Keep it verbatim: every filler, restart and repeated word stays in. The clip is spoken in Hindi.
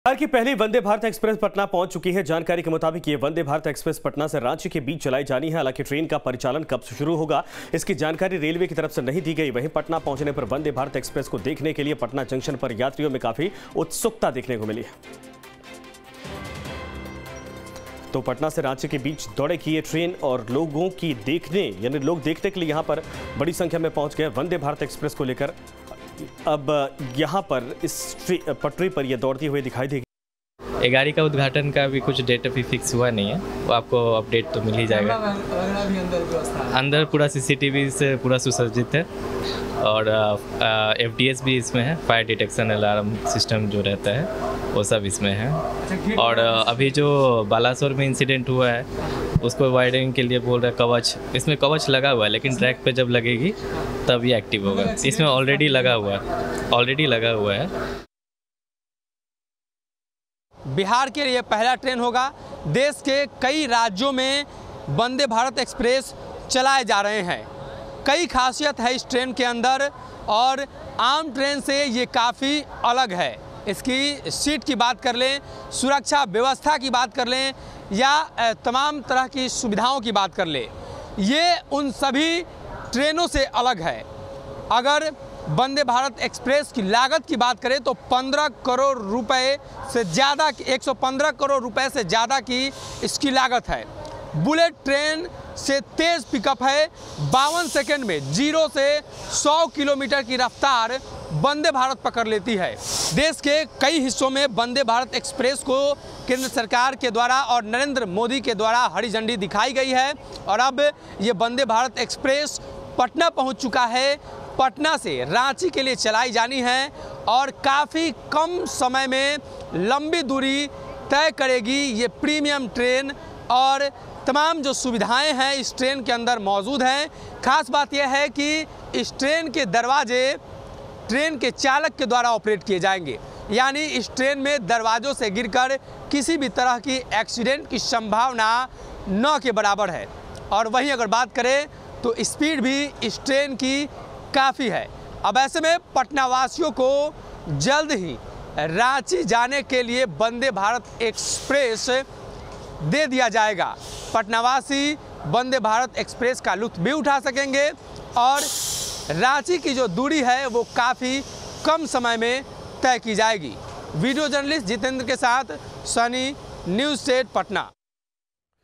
बिहार की पहली वंदे भारत एक्सप्रेस पटना पहुंच चुकी है। जानकारी के मुताबिक ये वंदे भारत एक्सप्रेस पटना से रांची के बीच चलाई जानी है। हालांकि ट्रेन का परिचालन कब से शुरू होगा, इसकी जानकारी रेलवे की तरफ से नहीं दी गई। वहीं पटना पहुंचने पर वंदे भारत एक्सप्रेस को देखने के लिए पटना जंक्शन पर यात्रियों में काफी उत्सुकता देखने को मिली है। तो पटना से रांची के बीच दौड़ेगी ये ट्रेन और लोगों की देखने यानी लोग देखने के लिए यहां पर बड़ी संख्या में पहुंच गए। वंदे भारत एक्सप्रेस को लेकर अब यहां पर इस पटरी पर यह दौड़ती हुई दिखाई देगी। ये गाड़ी का उद्घाटन का भी कुछ डेट अभी फिक्स हुआ नहीं है, वो आपको अपडेट तो मिल ही जाएगा। अंदर पूरा सीसीटीवी से पूरा सुसज्जित है और एफडीएस भी इसमें है, फायर डिटेक्शन अलार्म सिस्टम जो रहता है वो सब इसमें है। और अभी जो बालासोर में इंसिडेंट हुआ है उसको वायरिंग के लिए बोल रहे कवच, इसमें कवच लगा हुआ है लेकिन ट्रैक पे जब लगेगी तब ये एक्टिव होगा। इसमें ऑलरेडी लगा हुआ है ऑलरेडी लगा हुआ है बिहार के लिए पहला ट्रेन होगा। देश के कई राज्यों में वंदे भारत एक्सप्रेस चलाए जा रहे हैं। कई खासियत है इस ट्रेन के अंदर और आम ट्रेन से ये काफ़ी अलग है। इसकी सीट की बात कर लें, सुरक्षा व्यवस्था की बात कर लें या तमाम तरह की सुविधाओं की बात कर लें, ये उन सभी ट्रेनों से अलग है। अगर वंदे भारत एक्सप्रेस की लागत की बात करें तो पंद्रह करोड़ रुपए से ज़्यादा एक सौ पंद्रह करोड़ रुपए से ज़्यादा की इसकी लागत है। बुलेट ट्रेन से तेज़ पिकअप है। बावन सेकंड में जीरो से सौ किलोमीटर की रफ्तार वंदे भारत पकड़ लेती है। देश के कई हिस्सों में वंदे भारत एक्सप्रेस को केंद्र सरकार के द्वारा और नरेंद्र मोदी के द्वारा हरी झंडी दिखाई गई है और अब ये वंदे भारत एक्सप्रेस पटना पहुंच चुका है। पटना से रांची के लिए चलाई जानी है और काफ़ी कम समय में लंबी दूरी तय करेगी ये प्रीमियम ट्रेन और तमाम जो सुविधाएं हैं इस ट्रेन के अंदर मौजूद हैं। खास बात यह है कि इस ट्रेन के दरवाजे ट्रेन के चालक के द्वारा ऑपरेट किए जाएंगे, यानी इस ट्रेन में दरवाज़ों से गिरकर किसी भी तरह की एक्सीडेंट की संभावना न के बराबर है। और वहीं अगर बात करें तो स्पीड भी इस ट्रेन की काफ़ी है। अब ऐसे में पटना वासियों को जल्द ही रांची जाने के लिए वंदे भारत एक्सप्रेस दे दिया जाएगा। पटनावासी वंदे भारत एक्सप्रेस का लुत्फ भी उठा सकेंगे और रांची की जो दूरी है वो काफ़ी कम समय में तय की जाएगी। वीडियो जर्नलिस्ट जितेंद्र के साथ सनी, न्यूज़ एट पटना।